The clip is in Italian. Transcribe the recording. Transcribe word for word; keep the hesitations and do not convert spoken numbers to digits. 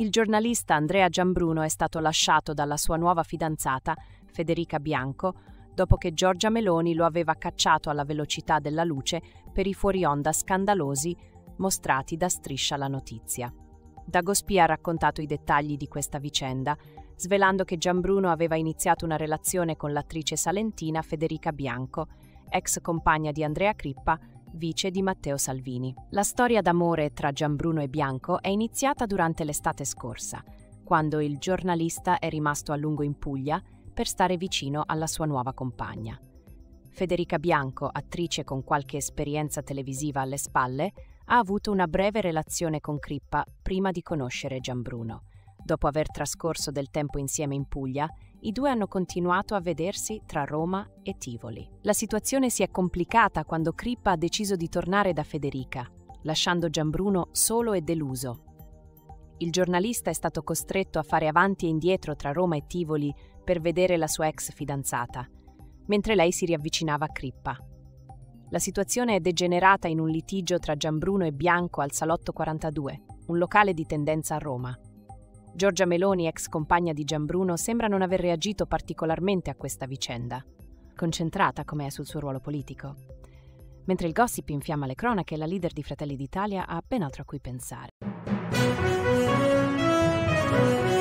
Il giornalista Andrea Giambruno è stato lasciato dalla sua nuova fidanzata, Federica Bianco, dopo che Giorgia Meloni lo aveva cacciato alla velocità della luce per i fuorionda scandalosi mostrati da Striscia la Notizia. Dagospia ha raccontato i dettagli di questa vicenda, svelando che Giambruno aveva iniziato una relazione con l'attrice salentina Federica Bianco, ex compagna di Andrea Crippa, vice di Matteo Salvini. La storia d'amore tra Giambruno e Bianco è iniziata durante l'estate scorsa, quando il giornalista è rimasto a lungo in Puglia per stare vicino alla sua nuova compagna. Federica Bianco, attrice con qualche esperienza televisiva alle spalle, ha avuto una breve relazione con Crippa prima di conoscere Giambruno. Dopo aver trascorso del tempo insieme in Puglia, i due hanno continuato a vedersi tra Roma e Tivoli. La situazione si è complicata quando Crippa ha deciso di tornare da Federica, lasciando Giambruno solo e deluso. Il giornalista è stato costretto a fare avanti e indietro tra Roma e Tivoli per vedere la sua ex fidanzata, mentre lei si riavvicinava a Crippa. La situazione è degenerata in un litigio tra Giambruno e Bianco al Salotto quarantadue, un locale di tendenza a Roma. Giorgia Meloni, ex compagna di Giambruno, sembra non aver reagito particolarmente a questa vicenda, concentrata come è sul suo ruolo politico. Mentre il gossip infiamma le cronache, la leader di Fratelli d'Italia ha ben altro a cui pensare.